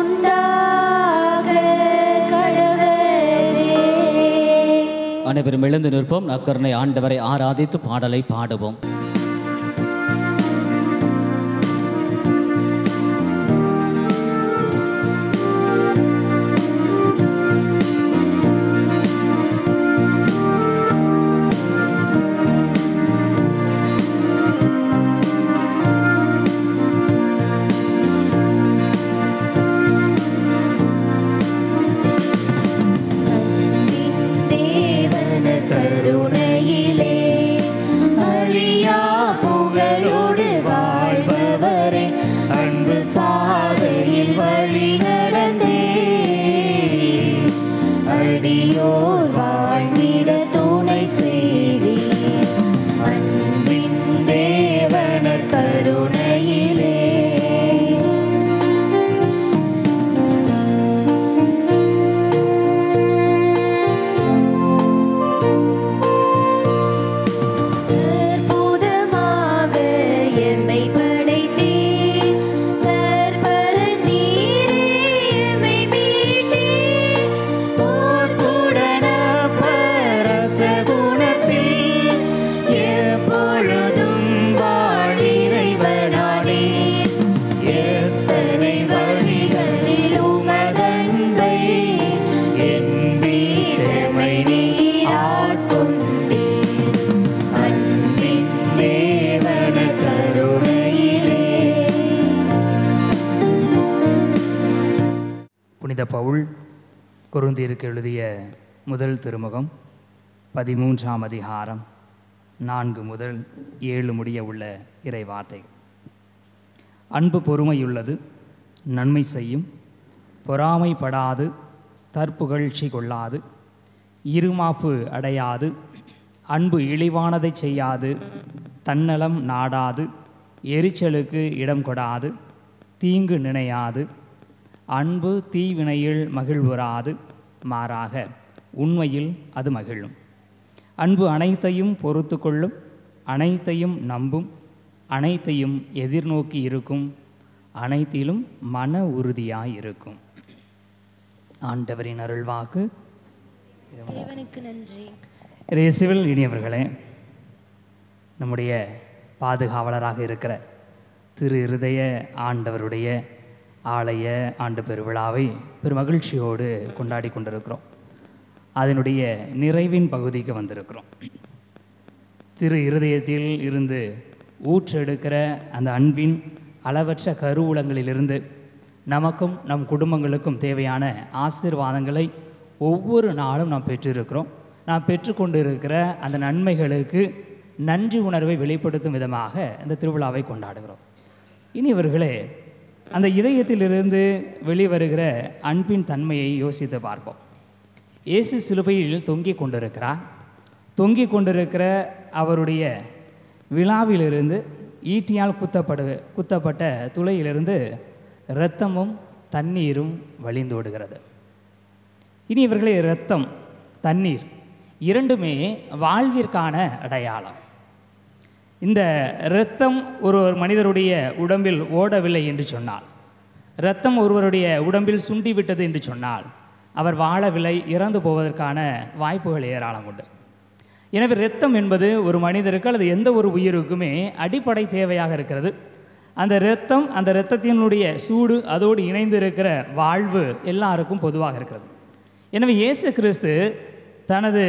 அனைவரும் எழுந்து நிற்போம். நற்கருணை ஆண்டவரை ஆராதித்து பாடலை பாடுவோம். பவுல் கொரிந்தியருக்கு எழுதிய முதல் திருமுகம் 13ஆம் அதிகாரம் 4 முதல் 7 முடிய உள்ள இறை வார்த்தை. அன்பு பொறுமையுள்ளது, நன்மை செய்யும், பொறாமைப்படாது, தற்புகழ்ச்சி கொள்ளாது, இருமாப்பு அடையாது, அன்பு இழிவானதை செய்யாது, தன்னலம் நாடாது, எரிச்சலுக்கு இடம் கொடாது, தீங்கு நினையாது, அன்பு தீவினையில் மகிழ்வுறாது, மாறாக உண்மையில் அது மகிழும். அன்பு அனைத்தையும் பொறுத்து கொள்ளும், அனைத்தையும் நம்பும், அனைத்தையும் எதிர்நோக்கி இருக்கும், அனைத்திலும் மன உறுதியாய் இருக்கும். ஆண்டவரின் அருள்வாக்கு. நன்றி. இயேசுவில் இனியவர்களே, நம்முடைய பாதுகாவலராக இருக்கிற திரு இருதய ஆண்டவருடைய ஆலய ஆண்டு பெருவிழாவை பெருமகிழ்ச்சியோடு கொண்டாடி கொண்டிருக்கிறோம். அதனுடைய நிறைவின் பகுதிக்கு வந்திருக்கிறோம். திரு இருதயத்தில் இருந்து ஊற்றெடுக்கிற அந்த அன்பின் அளவற்ற கருவூலங்களிலிருந்து நமக்கும் நம் குடும்பங்களுக்கும் தேவையான ஆசீர்வாதங்களை ஒவ்வொரு நாளும் நாம் பெற்றிருக்கிறோம். நாம் பெற்றுக்கொண்டு இருக்கிற அந்த நன்மைகளுக்கு நன்றி உணர்வை வெளிப்படுத்தும் விதமாக இந்த திருவிழாவை கொண்டாடுகிறோம். இனியவர்களே, அந்த இதயத்திலிருந்து வெளிவருகிற அன்பின் தன்மையை யோசித்து பார்ப்போம். இயேசு சிலுவையில் தொங்கிக் கொண்டிருக்கிறார். தொங்கிக் கொண்டிருக்கிற அவருடைய விழாவிலிருந்து ஈட்டியால் குத்தப்பட்ட துளையிலிருந்து இரத்தமும் தண்ணீரும் வழிந்தோடுகிறது. இனி இவர்களே, இரத்தம் தண்ணீர் இரண்டுமே வாழ்விற்கான அடையாளம். இந்த இரத்தம் ஒரு மனிதருடைய உடம்பில் ஓடவில்லை என்று சொன்னால், இரத்தம் ஒருவருடைய உடம்பில் சுண்டிவிட்டது என்று சொன்னால், அவர் வாழவில்லை, இறந்து போவதற்கான வாய்ப்புகள் ஏராளம் உண்டு. எனவே இரத்தம் என்பது ஒரு மனிதருக்கு அல்லது எந்த ஒரு உயிருக்குமே அடிப்படை தேவையாக இருக்கிறது. அந்த இரத்தம், அந்த இரத்தத்தினுடைய சூடு, அதோடு இணைந்து இருக்கிற வாழ்வு எல்லாருக்கும் பொதுவாக இருக்கிறது. எனவே இயேசு கிறிஸ்து தனது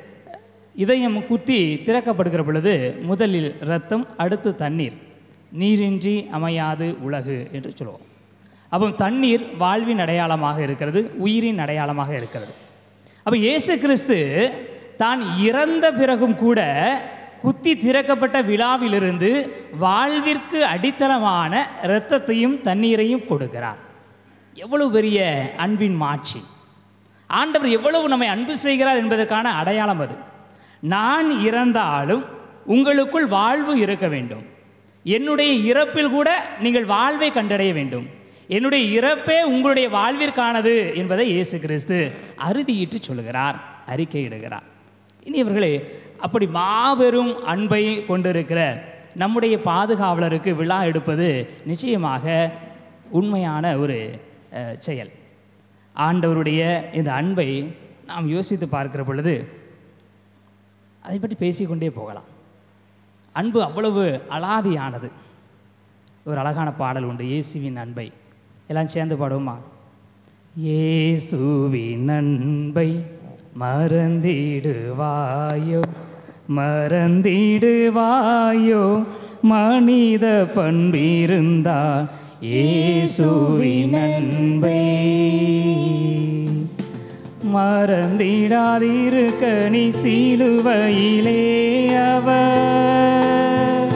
இதயம் குத்தி திறக்கப்படுகிற பொழுது முதலில் இரத்தம், அடுத்து தண்ணீர். நீரின்றி அமையாது உலகு என்று சொல்லுவோம். அப்போ தண்ணீர் வாழ்வின் அடையாளமாக இருக்கிறது, உயிரின் அடையாளமாக இருக்கிறது. அப்போ இயேசு கிறிஸ்து தான் இறந்த பிறகும் கூட குத்தி திறக்கப்பட்ட விழாவிலிருந்து வாழ்விற்கு அடித்தளமான இரத்தத்தையும் தண்ணீரையும் கொடுக்கிறார். எவ்வளவு பெரிய அன்பின் மாட்சி! ஆண்டவர் எவ்வளவு நம்மை அன்பு செய்கிறார் என்பதற்கான அடையாளம் அது. நான் இறந்தாலும் உங்களுக்குள் வாழ்வு இருக்க வேண்டும். என்னுடைய இறப்பில் கூட நீங்கள் வாழ்வை கண்டடைய வேண்டும். என்னுடைய இறப்பே உங்களுடைய வாழ்விற்கானது என்பதை இயேசு கிறிஸ்து அறுதியிட்டு சொல்லுகிறார், அறிக்கையிடுகிறார். இனியவர்களே, அப்படி மாபெரும் அன்பை கொண்டிருக்கிற நம்முடைய பாதுகாவலருக்கு விழா எடுப்பது நிச்சயமாக உண்மையான ஒரு செயல். ஆண்டவருடைய இந்த அன்பை நாம் யோசித்து பார்க்கிற பொழுது அதை பற்றி பேசிக்கொண்டே போகலாம். அன்பு அவ்வளவு அலாதியானது. ஒரு அழகான பாடல் உண்டு, இயேசுவின் அன்பை. எல்லாம் சேர்ந்து பாடுவோமா? இயேசுவின் அன்பை மறந்திடுவாயோ, மறந்திடுவாயோ, மனித பண்பிருந்தால் இயேசுவின் அன்பை மறந்திடாதிருக்க நீ சிலுவையிலே அவர்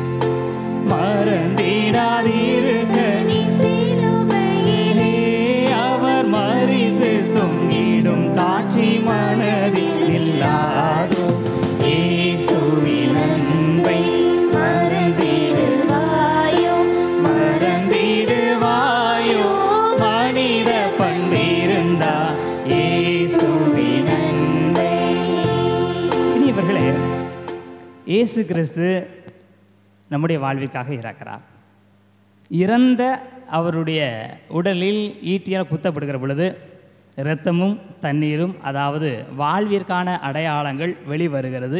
மறந்திடாதிருக்க நீ சிலுவையிலே அவர் மரித்து தொங்கிடும் காட்சி மனதில் இல்லாதோ, இயேசுவின் அன்பை மறந்திடுவாயோ, மறந்திடுவாயோ, மனித பண்பிருந்தா இயேசுவின் அன்பை. இனியவர்களே, இயேசு கிறிஸ்து நம்முடைய வாழ்விற்காக இறக்கிறார். இறந்த அவருடைய உடலில் ஈட்டியால் குத்தப்படுகிற பொழுது இரத்தமும் தண்ணீரும், அதாவது வாழ்விற்கான அடையாளங்கள் வெளிவருகிறது.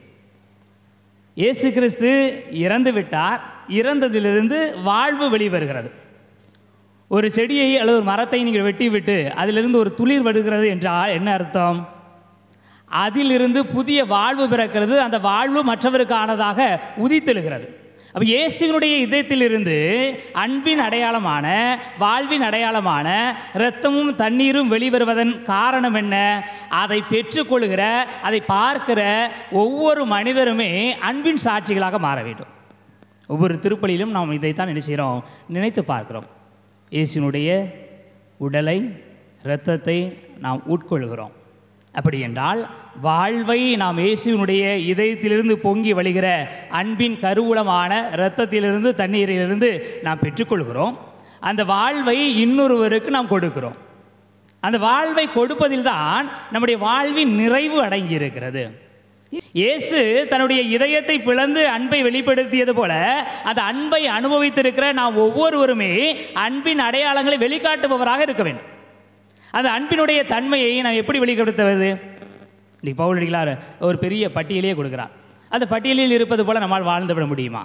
இயேசு கிறிஸ்து இறந்து விட்டார். இறந்ததிலிருந்து வாழ்வு வெளிவருகிறது. ஒரு செடியை அல்லது ஒரு மரத்தை நீங்கள் வெட்டி விட்டு அதிலிருந்து ஒரு துளிர் வருகிறது என்றால் என்ன அர்த்தம்? அதிலிருந்து புதிய வாழ்வு பிறக்கிறது. அந்த வாழ்வு மற்றவருக்கானதாக உதித்தெழுகிறது. அப்போ இயேசுவினுடைய இதயத்திலிருந்து அன்பின் அடையாளமான, வாழ்வின் அடையாளமான இரத்தமும் தண்ணீரும் வெளிவருவதன் காரணம் என்ன? அதை பெற்றுக்கொள்கிற, அதை பார்க்கிற ஒவ்வொரு மனிதருமே அன்பின் சாட்சிகளாக மாற வேண்டும். ஒவ்வொரு திருப்பலியிலும் நாம் இதைத்தான் என்ன செய்கிறோம்? நினைத்து பார்க்கிறோம். இயேசுவினுடைய உடலை, இரத்தத்தை நாம் உட்கொள்கிறோம். அப்படி என்றால் வாழ்வை நாம் இயேசுவினுடைய இதயத்திலிருந்து பொங்கி வழிகிற அன்பின் கருவூலமான இரத்தத்திலிருந்து, தண்ணீரிலிருந்து நாம் பெற்றுக்கொள்கிறோம். அந்த வாழ்வை இன்னொருவருக்கு நாம் கொடுக்கிறோம். அந்த வாழ்வை கொடுப்பதில்தான் நம்முடைய வாழ்வின் நிறைவு அடங்கி இருக்கிறது. இயேசு தன்னுடைய இதயத்தை பிளந்து அன்பை வெளிப்படுத்தியது போல அந்த அன்பை அனுபவித்திருக்கிற நாம் ஒவ்வொருவருமே அன்பின் அடையாளங்களை வெளிக்காட்டுபவராக இருக்க வேண்டும். அந்த அன்பினுடைய தன்மையை நாம் எப்படி வெளிப்படுத்துவது? இன்றைக்கு பவுலடிகளார் ஒரு பெரிய பட்டியலையே கொடுக்கிறார். அந்த பட்டியலில் இருப்பது போல நம்மால் வாழ்ந்து விட முடியுமா?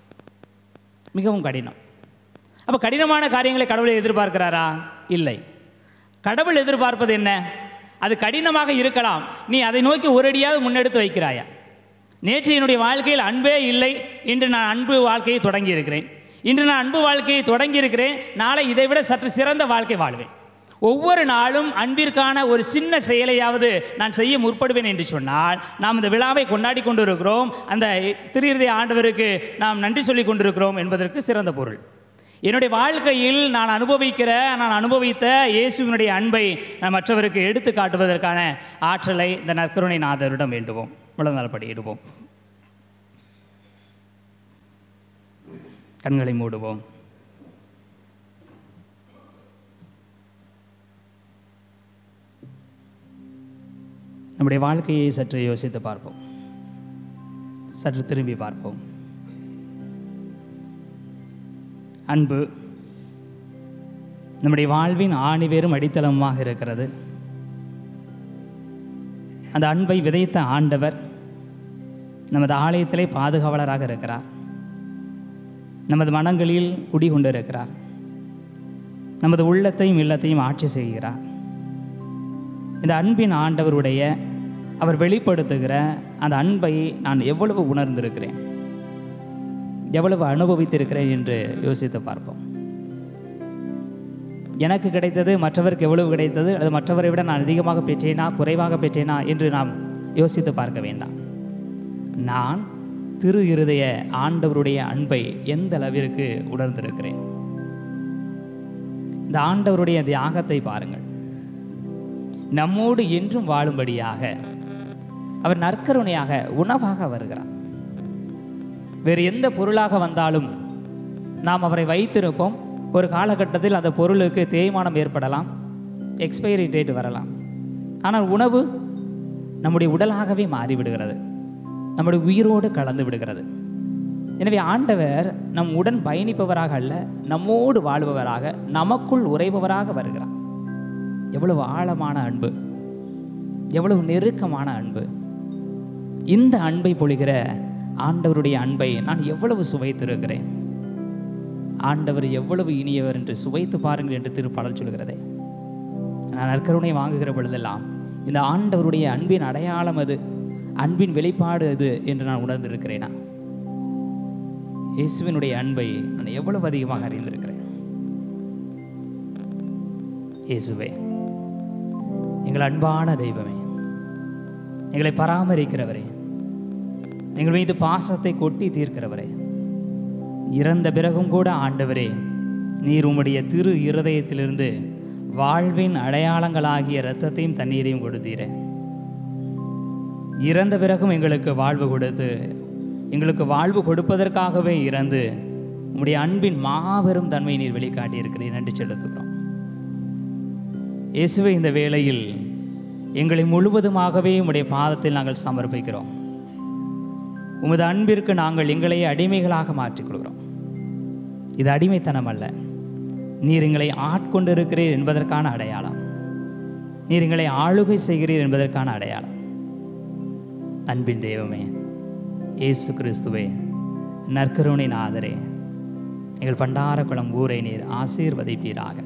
மிகவும் கடினம். அப்போ கடினமான காரியங்களை கடவுளை எதிர்பார்க்கிறாரா? இல்லை. கடவுள் எதிர்பார்ப்பது என்ன? அது கடினமாக இருக்கலாம், நீ அதை நோக்கி ஒரு அடியாவது முன்னெடுத்து வைக்கிறாயா? நேற்று என்னுடைய வாழ்க்கையில் அன்பே இல்லை, இன்று நான் அன்பு வாழ்க்கையை தொடங்கி இருக்கிறேன். இன்று நான் அன்பு வாழ்க்கையை தொடங்கி இருக்கிறேன், நாளை இதைவிட சற்று சிறந்த வாழ்க்கை வாழ்வேன். ஒவ்வொரு நாளும் அன்பிற்கான ஒரு சின்ன செயலையாவது நான் செய்ய முற்படுவேன் என்று சொன்னால் நாம் இந்த விழாவை கொண்டாடி கொண்டிருக்கிறோம், அந்த திருஇருதய ஆண்டவருக்கு நாம் நன்றி சொல்லி கொண்டிருக்கிறோம் என்பதற்கு சிறந்த பொருள். என்னுடைய வாழ்க்கையில் நான் அனுபவித்த இயேசுவினுடைய அன்பை நான் மற்றவருக்கு எடுத்து காட்டுவதற்கான ஆற்றலை இந்த நற்கருணை நாதரிடம் வேண்டுவோம். முழந்தாள் இடுவோம், கண்களை மூடுவோம். நம்முடைய வாழ்க்கையை சற்று யோசித்து பார்ப்போம், சற்று திரும்பி பார்ப்போம். அன்பு நம்முடைய வாழ்வின் ஆணிவேரும் அடித்தளமாக இருக்கிறது. அந்த அன்பை விதைத்த ஆண்டவர் நமது ஆலயத்திலே பாதுகாவலராக இருக்கிறார். நமது மனங்களில் குடிகொண்டு இருக்கிறார். நமது உள்ளத்தையும் இல்லத்தையும் ஆட்சி செய்கிறார். இந்த அன்பின் ஆண்டவருடைய அவர் வெளிப்படுத்துகிற அந்த அன்பை நான் எவ்வளவு உணர்ந்திருக்கிறேன், எவ்வளவு அனுபவித்திருக்கிறேன் என்று யோசித்து பார்ப்போம். எனக்கு கிடைத்தது மற்றவருக்கு எவ்வளவு கிடைத்தது, அது மற்றவரை விட நான் அதிகமாக பெற்றேனா குறைவாக பெற்றேனா என்று நாம் யோசித்து பார்க்க வேண்டாம். நான் திரு இருதய ஆண்டவருடைய அன்பை எந்த அளவிற்கு உணர்ந்திருக்கிறேன். இந்த ஆண்டவருடைய தியாகத்தை பாருங்கள். நம்மோடு என்றும் வாழும்படியாக அவர் நற்கருணையாக உணவாக வருகிறார். வேறு எந்த பொருளாக வந்தாலும் நாம் அவரை வைத்திருப்போம். ஒரு காலகட்டத்தில் அந்த பொருளுக்கு தேய்மானம் ஏற்படலாம், எக்ஸ்பைரி டேட் வரலாம். ஆனால் உணவு நம்முடைய உடலாகவே மாறிவிடுகிறது, நம்முடைய உயிரோடு கலந்து விடுகிறது. எனவே ஆண்டவர் நம் உடன் பயணிப்பவராக அல்ல, நம்மோடு வாழ்பவராக, நமக்குள் உறைபவராக வருகிறார். எவ்வளவு ஆழமான அன்பு, எவ்வளவு நெருக்கமான அன்பு! இந்த அன்பை பொழிகிற ஆண்டவருடைய அன்பை நான் எவ்வளவு சுவைத்திருக்கிறேன். ஆண்டவர் எவ்வளவு இனியவர் என்று சுவைத்து பாருங்கள் என்று திருப்பாடல் சொல்கிறதே. நான் நற்கருணை வாங்குகிற பொழுதெல்லாம் இந்த ஆண்டவருடைய அன்பின் அடையாளம் அது, அன்பின் வெளிப்பாடு அது என்று நான் உணர்ந்திருக்கிறேனா? இயேசுவினுடைய அன்பை நான் எவ்வளவு அதிகமாக அறிந்திருக்கிறேன். இயேசுவே, எங்கள் அன்பான தெய்வமே, எங்களை பராமரிக்கிறவரே, எங்கள் மீது பாசத்தை கொட்டி தீர்க்கிறவரே, இறந்த பிறகும் கூட ஆண்டவரே, நீர் உம்முடைய திரு இருதயத்திலிருந்து வாழ்வின் அடையாளங்களாகிய இரத்தத்தையும் தண்ணீரையும் கொடுத்தீரே. இறந்த பிறகும் எங்களுக்கு வாழ்வு கொடுத்து, எங்களுக்கு வாழ்வு கொடுப்பதற்காகவே இறந்து உம்முடைய அன்பின் மாபெரும் தன்மையை நீர் வெளிக்காட்டியிருக்கிறீர். நன்றி செலுத்துகிறோம். இயேசுவே, இந்த வேளையில் எங்களை முழுவதுமாகவே உம்முடைய பாதத்தில் நாங்கள் சமர்ப்பிக்கிறோம். உமது அன்பிற்கு நாங்கள் எங்களையே அடிமைகளாக மாற்றிக்கொள்கிறோம். இது அடிமைத்தனம் அல்ல, நீர் எங்களை ஆட்கொண்டிருக்கிறீர் என்பதற்கான அடையாளம். நீர் எங்களை ஆளுகை செய்கிறீர் என்பதற்கான அடையாளம். அன்பின் தெய்வமே, இயேசு கிறிஸ்துவே, நற்கருணை நாதரே, எங்கள் பண்டாரக்குளம் ஊரை நீர் ஆசீர்வதிப்பீராக.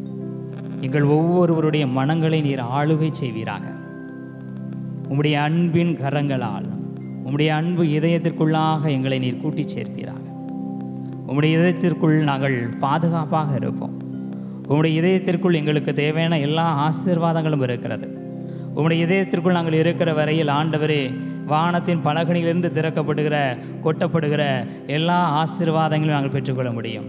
எங்கள் ஒவ்வொருவருடைய மனங்களை நீர் ஆளுகை செய்வீராக. உம்முடைய அன்பின் கரங்களால், உம்முடைய அன்பு இதயத்திற்குள்ளாக எங்களை நீர் கூட்டி சேர்ப்பீராக. உம்முடைய இதயத்திற்குள் நாங்கள் பாதுகாப்பாக இருப்போம். உம்முடைய இதயத்திற்குள் எங்களுக்கு தேவையான எல்லா ஆசீர்வாதங்களும் இருக்கிறது. உம்முடைய இதயத்திற்குள் நாங்கள் இருக்கிற வரையில் ஆண்டவரே, வானத்தின் பலகணியிலிருந்து திறக்கப்படுகிற கொட்டப்படுகிற எல்லா ஆசீர்வாதங்களையும் நாங்கள் பெற்றுக்கொள்ள முடியும்.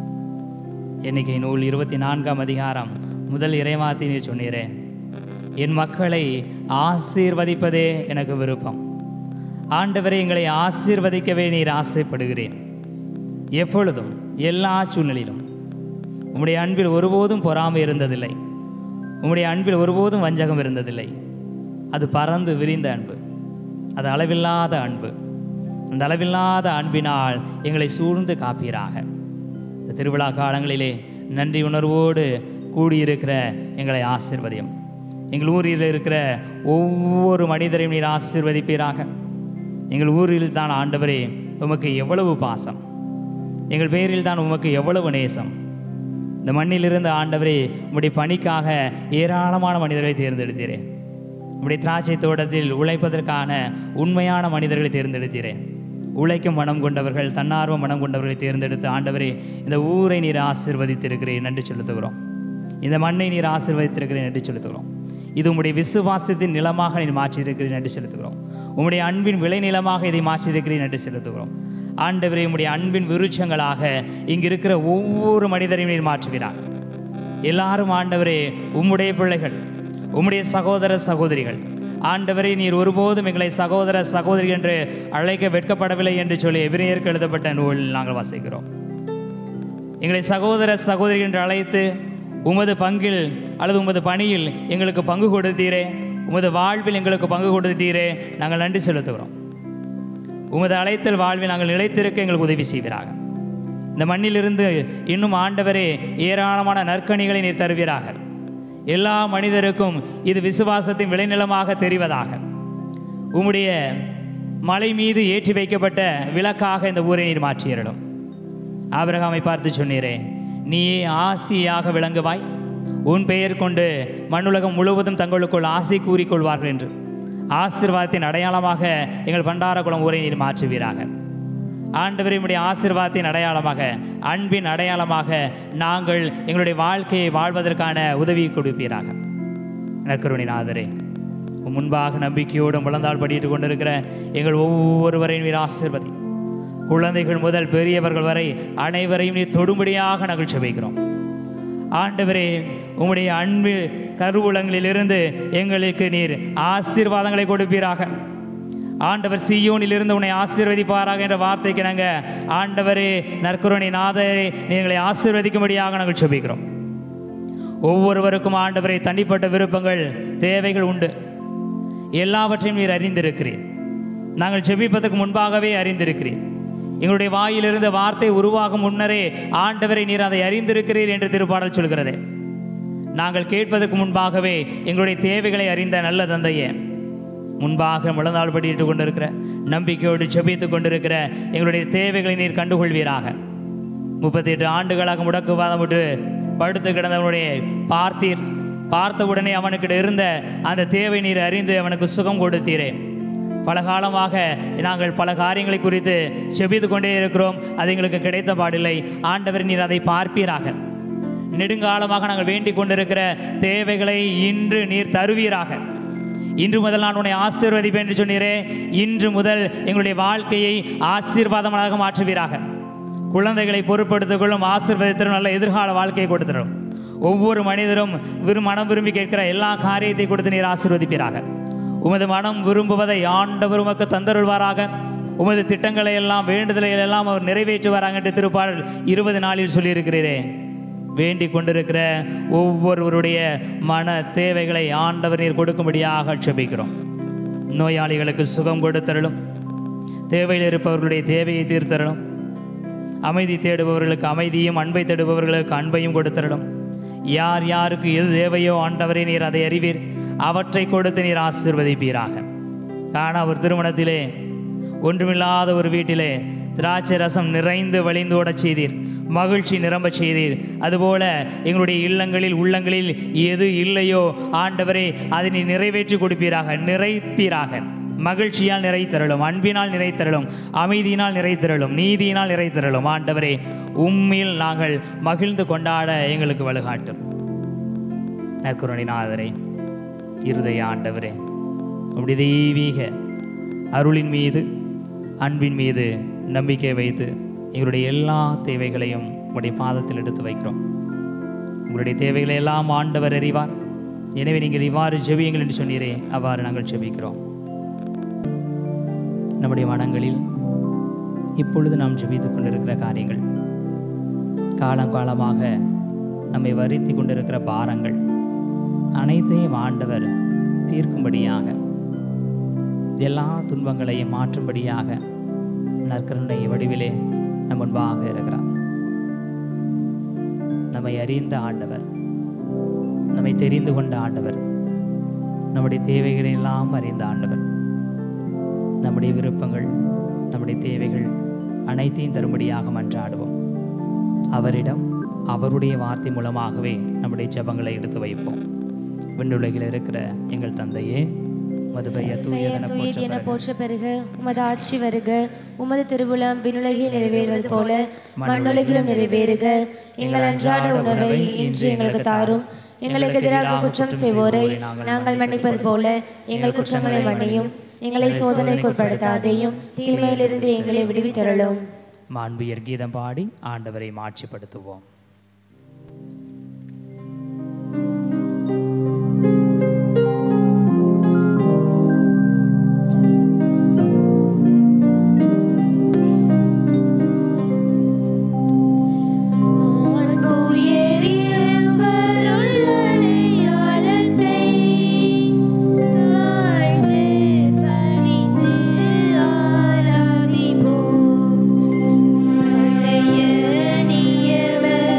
எண்ணிக்கை நூல் 24ஆம் அதிகாரம் முதல் இறைவார்த்தை நீர் சொன்னீரே, என் மக்களை ஆசீர்வதிப்பதே எனக்கு விருப்பம். ஆண்டவரே, எங்களை ஆசீர்வதிக்கவே நீர் ஆசைப்படுகிறேன். எப்பொழுதும் எல்லா சூழ்நிலையிலும் உம்முடைய அன்பில் ஒருபோதும் பொறாமை இருந்ததில்லை. உம்முடைய அன்பில் ஒருபோதும் வஞ்சகம் இருந்ததில்லை. அது பறந்து விரிந்த அன்பு, அது அளவில்லாத அன்பு. அந்த அளவில்லாத அன்பினால் எங்களை சூழ்ந்து காப்பீராக. இந்த திருவிழா காலங்களிலே நன்றி உணர்வோடு கூடியிருக்கிற எங்களை ஆசீர்வதியும். எங்கள் ஊரில் இருக்கிற ஒவ்வொரு மனிதரையும் நீர் ஆசீர்வதிப்பீராக. எங்கள் ஊரில் தான் ஆண்டவரே உமக்கு எவ்வளவு பாசம், எங்கள் பேரில் தான் உமக்கு எவ்வளவு நேசம். இந்த மண்ணிலிருந்து ஆண்டவரே உம்முடைய பணிக்காக ஏராளமான மனிதர்களை தேர்ந்தெடுத்தீரே. உம்முடைய திராட்சை தோட்டத்தில் உழைப்பதற்கான உண்மையான மனிதர்களை தேர்ந்தெடுத்தீரே. உழைக்கும் மனம் கொண்டவர்கள், தன்னார்வ மனம் கொண்டவர்களை தேர்ந்தெடுத்து ஆண்டவரே இந்த ஊரை நீர் ஆசீர்வதித்திருக்கிறேன் நன்றி செலுத்துகிறோம். இந்த மண்ணை நீர் ஆசீர்வதித்திருக்கிறேன் நன்றி செலுத்துகிறோம். இது உம்முடைய விசுவாசத்தின் நிலமாக நீர் மாற்றியிருக்கிறேன் நன்றி செலுத்துகிறோம். உம்முடைய அன்பின் விளை நிலமாக இதை மாற்றியிருக்கிறேன் நன்றி செலுத்துகிறோம். ஆண்டவரே, உம்முடைய அன்பின் விருட்சங்களாக இங்கு இருக்கிற ஒவ்வொரு மனிதரையும் நீர் மாற்றுகிறார். எல்லாரும் ஆண்டவரே உம்முடைய பிள்ளைகள், உம்முடைய சகோதர சகோதரிகள். ஆண்டவரே, நீர் ஒருபோதும் எங்களை சகோதர சகோதரி என்று அழைக்க வெட்கப்படவில்லை என்று சொல்லி எபிரேயருக்கு எழுதப்பட்ட நூலில் நாங்கள் வாசிக்கிறோம். எங்களை சகோதர சகோதரி என்று அழைத்து உமது பங்கில் அல்லது உமது பணியில் எங்களுக்கு பங்கு கொடுத்தீரே, உமது வாழ்வில் எங்களுக்கு பங்கு கொடுத்தீரே, நாங்கள் நன்றி செலுத்துகிறோம். உமது அழைத்தல் வாழ்வில் நாங்கள் நிலைத்திருக்க எங்களுக்கு உதவி செய்வீராக. இந்த மண்ணிலிருந்து இன்னும் ஆண்டவரே ஏராளமான நற்கனிகளை நீர் தருவீராக. எல்லா மனிதருக்கும் இது விசுவாசத்தின் விளைநிலமாக தெரிவதாக. உம்முடைய மலை மீது ஏற்றி வைக்கப்பட்ட விளக்காக இந்த ஊரை நீர் மாற்றியறலும். ஆபிரகாமை பார்த்து சொன்னீரே, நீயே ஆசியாக விளங்குவாய், உன் பெயர் கொண்டு மண்ணுலகம் முழுவதும் தங்களுக்குள் ஆசை கூறிக்கொள்வார்கள் என்று. ஆசீர்வாதத்தின் அடையாளமாக எங்கள் பண்டாரக்குளம் ஊரை நீர் மாற்றுவீராக. ஆண்டவரே, உம்முடைய ஆசீர்வாதத்தின் அடையாளமாக, அன்பின் அடையாளமாக நாங்கள் எங்களுடைய வாழ்க்கையை வாழ்வதற்கான உதவி கொடுப்பீராக. நற்கருணை நாதரே, முன்பாக நம்பிக்கையோடு முழந்தால் படிட்டு கொண்டிருக்கிற எங்கள் ஒவ்வொருவரையும் நீர் ஆசீர்வதி. குழந்தைகள் முதல் பெரியவர்கள் வரை அனைவரையும் நீர் தொடும்படியாக நாங்கள் செபிக்கிறோம். ஆண்டவரே, உம்முடைய அன்பு கருவூலங்களிலிருந்து எங்களுக்கு நீர் ஆசீர்வாதங்களை கொடுப்பீராக. ஆண்டவர் சீயோனிலிருந்து உன்னை ஆசீர்வதிப்பாராக என்ற வார்த்தைக்கு நாங்கள் ஆண்டவரே நற்கருணை நாதரே எங்களை ஆசீர்வதிக்கும்படியாக நாங்கள் செபிக்கிறோம். ஒவ்வொருவருக்கும் ஆண்டவரை தனிப்பட்ட விருப்பங்கள் தேவைகள் உண்டு. எல்லாவற்றையும் நீர் அறிந்திருக்கிறீர். நாங்கள் செபிப்பதற்கு முன்பாகவே அறிந்திருக்கிறீர். எங்களுடைய வாயிலிருந்த வார்த்தை உருவாகும் முன்னரே ஆண்டவரை நீர் அதை அறிந்திருக்கிறீர் என்று திருப்பாடல் சொல்கிறது. நாங்கள் கேட்பதற்கு முன்பாகவே எங்களுடைய தேவைகளை அறிந்த நல்ல தந்தையே, முன்பாக முழந்தாள் படிட்டு கொண்டிருக்கிற, நம்பிக்கையோடு செபித்து கொண்டிருக்கிற எங்களுடைய தேவைகளை நீர் கண்டுகொள்வீராக. 38 ஆண்டுகளாக முடக்குவாதம் விட்டு படுத்து கிடந்தவனுடைய பார்த்தீர். பார்த்தவுடனே அவனுக்கிட்ட இருந்த அந்த தேவை நீர் அறிந்து அவனுக்கு சுகம் கொடுத்தீரே. பல காலமாக நாங்கள் பல காரியங்களை குறித்து செபித்து கொண்டே இருக்கிறோம், அது எங்களுக்கு கிடைத்த பாடில்லை. ஆண்டவர் நீர் அதை பார்ப்பீராக. நெடுங்காலமாக நாங்கள் வேண்டிக் கொண்டிருக்கிற தேவைகளை இன்று நீர் தருவீராக. இன்று முதல் நான் உன்னை ஆசீர்வதிப்பேன் என்று சொன்னீரே, இன்று முதல் எங்களுடைய வாழ்க்கையை ஆசீர்வாதமாக மாற்றுவீராக. குழந்தைகளை பொறுப்படுத்திக் கொள்ளும், ஆசீர்வதித்தரும், நல்ல எதிர்கால வாழ்க்கையை கொடுத்துடும். ஒவ்வொரு மனிதரும் மனம் விரும்பி கேட்கிற எல்லா காரியத்தை கொடுத்து நீர் ஆசீர்வதிப்பீராக. உமது மனம் விரும்புவதை ஆண்டவர் உமக்கு தந்தருள்வாராக. உமது திட்டங்களை எல்லாம் வேண்டுதலை எல்லாம் அவர் நிறைவேற்றுவாராங்க என்று திருப்பாடல் 20 சொல்லியிருக்கிறீரே. வேண்டிக் கொண்டிருக்கிற ஒவ்வொருவருடைய மன தேவைகளை ஆண்டவர் நீர் கொடுக்கும்படியாக ஜெபிக்கிறோம். நோயாளிகளுக்கு சுகம் கொடுத்தருளும், தேவையில் இருப்பவர்களுடைய தேவையை தீர்த்தரணும், அமைதி தேடுபவர்களுக்கு அமைதியும், அன்பை தேடுபவர்களுக்கு அன்பையும் கொடுத்தரணும். யார் யாருக்கு எது தேவையோ ஆண்டவரே நீர் அதை அறிவீர், அவற்றை கொடுத்து நீர் ஆசீர்வதிப்பீராக. காண ஒரு திருமணத்திலே ஒன்றுமில்லாத ஒரு வீட்டிலே திராட்சை ரசம் நிறைந்து வழிந்து ஓடச் செய்தீர், மகிழ்ச்சி நிரம்ப செய்தீர். அதுபோல எங்களுடைய இல்லங்களில் உள்ளங்களில் எது இல்லையோ ஆண்டவரே அதை நீ நிறைவேற்றி கொடுப்பீராக, நிறைப்பீராக. மகிழ்ச்சியால் நிறைத்தரலும், அன்பினால் நிறைத்தரலும், அமைதியினால் நிறைத்தரலும், நீதியினால் நிறைத்தரலும். ஆண்டவரே உம்மில் நாங்கள் மகிழ்ந்து கொண்டாட எங்களுக்கு வழிகாட்டும். நற்கருணைநாதரே, இருதய ஆண்டவரே, உம்முடைய தெய்வீக அருளின் மீது, அன்பின் மீது நம்பிக்கை வைத்து எங்களுடைய எல்லா தேவைகளையும் உங்களுடைய பாதத்தில் எடுத்து வைக்கிறோம். உங்களுடைய தேவைகளை எல்லாம் ஆண்டவர் அறிவார். எனவே நீங்கள் இவ்வாறு ஜெபியுங்கள் என்று சொன்னீரே, அவ்வாறு நாங்கள் ஜெபிக்கிறோம். நம்முடைய மனங்களில் இப்பொழுது நாம் ஜெபித்து கொண்டிருக்கிற காரியங்கள், காலம் காலமாக நம்மை வருத்தி கொண்டிருக்கிற பாரங்கள் அனைத்தையும் ஆண்டவர் தீர்க்கும்படியாக, எல்லா துன்பங்களையும் மாற்றும்படியாக நற்கருணை வடிவிலே நம் முன்பாக இருக்கிறார். நம்மை அறிந்த ஆண்டவர், நம்மை தெரிந்து கொண்ட ஆண்டவர், நம்முடைய தேவைகளை எல்லாம் அறிந்த ஆண்டவர், நம்முடைய விருப்பங்கள், நம்முடைய தேவைகள் அனைத்தையும் தரும்படியாக மன்றாடுவோம். அவரிடம் அவருடைய வார்த்தை மூலமாகவே நம்முடைய ஜெபங்களை எடுத்து வைப்போம். விண்ணுலகில் இருக்கிற எங்கள் தந்தையே, உமது பெயர் தூயதென போற்ற பெறுக, உமது ஆட்சி வருக, உமது திருவுளம் விண்ணுலகில் நிறைவேறுவது போல மண்ணுலகிலும் நிறைவேறுக. எங்கள் அன்றாட உணவை இன்று எங்களுக்கு தாரும். எங்களுக்கு எதிராக குற்றம் செய்வோரை நாங்கள் மன்னிப்பது போல எங்கள் குற்றங்களை மன்னியும். எங்களை சோதனைக்கு உட்படுத்தாதேயும், தீமையிலிருந்து எங்களை விடுவித்தருளும். மாண்பியர் கீதம் பாடி ஆண்டவரை மாட்சிப்படுத்துவோம். நீயவர்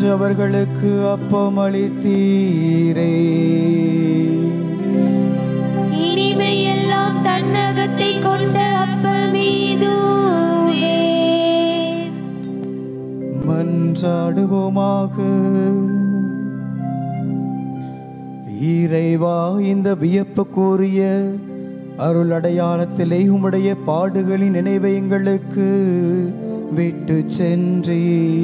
என்று அவர்களுக்கு அப்பம் அளித்தீரே. இனிமையெல்லாம் தன்னகத்தை கொண்ட அப்பமீதுவே. மன்றாடுவோமாக. இறைவா, இந்த வியப்புக்குரிய அருள் அடையாளத்திலே உம்முடைய பாடுகளின் நினைவை எங்களுக்கு விட்டு சென்றே.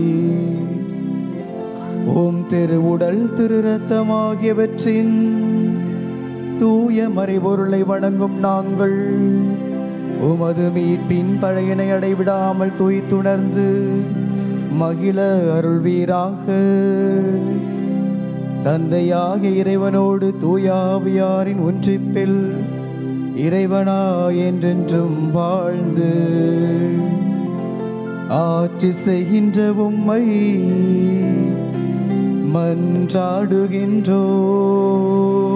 ஓம் திருவுடல் திரு ரத்தம் ஆகியவற்றின் தூய மறைபொருளை வணங்கும் நாங்கள் உமது மீட்பின் பழையனை அடைவிடாமல் தூய்த்துணர்ந்து மகிழ அருள்வீராக. தந்தையாக இறைவனோடு தூயாவியாரின் ஒன்றிப்பில் இறைவனா என்றென்றும் வாழ்ந்து ஆட்சி செய்கின்ற உம்மை மன்றாடுகின்றோம்.